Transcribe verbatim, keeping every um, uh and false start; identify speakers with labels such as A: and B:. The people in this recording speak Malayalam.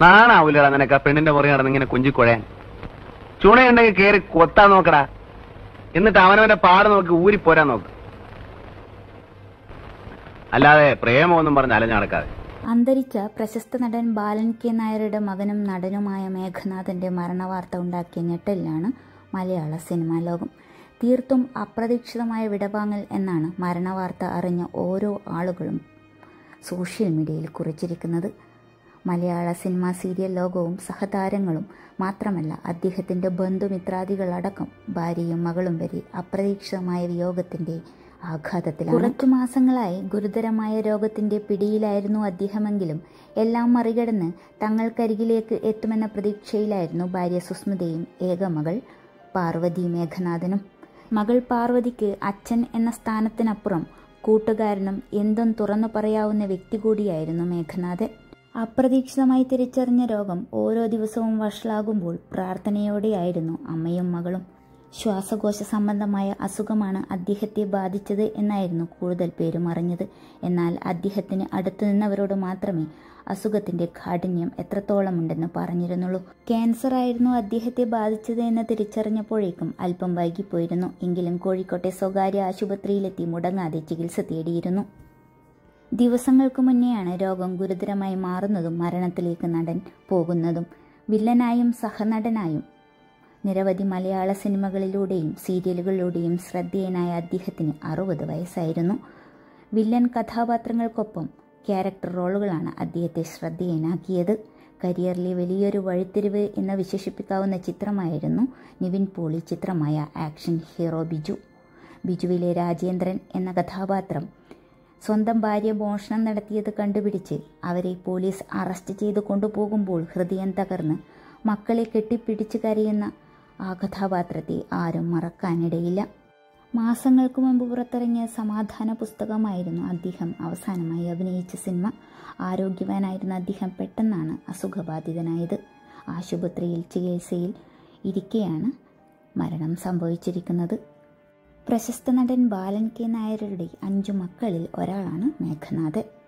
A: നാണാവൂലടാ നിനക്ക് ആ പെണ്ണിന്റെ പുറകെ നടന്ന് ഇങ്ങനെ കുഞ്ചിക്കുഴയാൻ. ചുണയുണ്ടെങ്കിൽ കയറി കൊത്താൻ നോക്കടാ. എന്നിട്ട് അവനവന്റെ പാട് നോക്കി ഊരിപ്പോരാൻ നോക്ക്. അല്ലാതെ പ്രേമമൊന്നും പറഞ്ഞ് അലഞ്ഞു നടക്കാതെ.
B: അന്തരിച്ച പ്രശസ്ത നടൻ ബാലൻ കെ നായരുടെ മകനും നടനുമായ മേഘനാഥന്റെ മരണവാർത്ത ഉണ്ടാക്കിയ ഞെട്ടലിലാണ് മലയാള സിനിമാ ലോകം. തീർത്തും അപ്രതീക്ഷിതമായ വിടവാങ്ങൽ എന്നാണ് മരണവാർത്ത അറിഞ്ഞ ഓരോ ആളുകളും സോഷ്യൽ മീഡിയയിൽ കുറിച്ചിരിക്കുന്നത്. മലയാള സിനിമാ സീരിയൽ ലോകവും സഹതാരങ്ങളും മാത്രമല്ല അദ്ദേഹത്തിൻ്റെ ബന്ധുമിത്രാദികളടക്കം ഭാര്യയും മകളും വരെ അപ്രതീക്ഷിതമായ വിയോഗത്തിൻ്റെ ആഘാതത്തിലാണ്. കുറച്ചു മാസങ്ങളായി ഗുരുതരമായ രോഗത്തിൻ്റെ പിടിയിലായിരുന്നു അദ്ദേഹമെങ്കിലും എല്ലാം മറികടന്ന് തങ്ങൾക്കരികിലേക്ക് എത്തുമെന്ന പ്രതീക്ഷയിലായിരുന്നു ഭാര്യ സുസ്മിതയും ഏകമകൾ പാർവതി മേഘനാഥനും. മകൾ പാർവതിക്ക് അച്ഛൻ എന്ന സ്ഥാനത്തിനപ്പുറം കൂട്ടുകാരനും എന്തും തുറന്നു പറയാവുന്ന വ്യക്തി കൂടിയായിരുന്നു മേഘനാഥൻ. അപ്രതീക്ഷിതമായി തിരിച്ചറിഞ്ഞ രോഗം ഓരോ ദിവസവും വഷളാകുമ്പോൾ പ്രാർത്ഥനയോടെയായിരുന്നു അമ്മയും മകളും. ശ്വാസകോശ സംബന്ധമായ അസുഖമാണ് അദ്ദേഹത്തെ ബാധിച്ചത് എന്നായിരുന്നു കൂടുതൽ പേരും അറിഞ്ഞത്. എന്നാൽ അദ്ദേഹത്തിന് അടുത്തു നിന്നവരോട് മാത്രമേ അസുഖത്തിന്റെ കാഠിന്യം എത്രത്തോളമുണ്ടെന്ന് പറഞ്ഞിരുന്നുള്ളൂ. ക്യാൻസർ ആയിരുന്നു അദ്ദേഹത്തെ ബാധിച്ചത് എന്ന് തിരിച്ചറിഞ്ഞപ്പോഴേക്കും അല്പം വൈകിപ്പോയിരുന്നു. എങ്കിലും കോഴിക്കോട്ടെ സ്വകാര്യ ആശുപത്രിയിലെത്തി മുടങ്ങാതെ ചികിത്സ തേടിയിരുന്നു. ദിവസങ്ങൾക്ക് മുന്നെയാണ് രോഗം ഗുരുതരമായി മാറുന്നതും മരണത്തിലേക്ക് നടൻ പോകുന്നതും. വില്ലനായും സഹനടനായും നിരവധി മലയാള സിനിമകളിലൂടെയും സീരിയലുകളിലൂടെയും ശ്രദ്ധേയനായ അദ്ദേഹത്തിന് അറുപത് വയസ്സായിരുന്നു. വില്ലൻ കഥാപാത്രങ്ങൾക്കൊപ്പം ക്യാരക്ടർ റോളുകളാണ് അദ്ദേഹത്തെ ശ്രദ്ധേയനാക്കിയത്. കരിയറിലെ വലിയൊരു വഴിത്തിരിവ് എന്ന് വിശേഷിപ്പിക്കാവുന്ന ചിത്രമായിരുന്നു നിവിൻ പോളി ചിത്രമായ ആക്ഷൻ ഹീറോ ബിജു. ബിജുവിലെ രാജേന്ദ്രൻ എന്ന കഥാപാത്രം സ്വന്തം ഭാര്യ മോഷണം നടത്തിയത് കണ്ടുപിടിച്ച് അവരെ പോലീസ് അറസ്റ്റ് ചെയ്ത് കൊണ്ടുപോകുമ്പോൾ ഹൃദയം തകർന്ന് മക്കളെ കെട്ടിപ്പിടിച്ച് കരയുന്ന ആ കഥാപാത്രത്തെ ആരും മറക്കാനിടയില്ല. മാസങ്ങൾക്ക് മുമ്പ് പുറത്തിറങ്ങിയ സമാധാന പുസ്തകമായിരുന്നു അദ്ദേഹം അവസാനമായി അഭിനയിച്ച സിനിമ. ആരോഗ്യവാനായിരുന്ന അദ്ദേഹം പെട്ടെന്നാണ് അസുഖബാധിതനായത്. ആശുപത്രിയിൽ ചികിത്സയിൽ ഇരിക്കെയാണ് മരണം സംഭവിച്ചിരിക്കുന്നത്. പ്രശസ്ത നടൻ ബാലൻ കെ നായരുടെ അഞ്ചു മക്കളിൽ ഒരാളാണ് മേഘനാഥൻ.